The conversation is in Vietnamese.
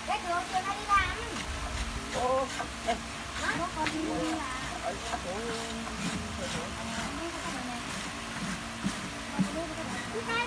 Cái đường chưa nó đi làm. Ô, Nó còn đi làm. Cái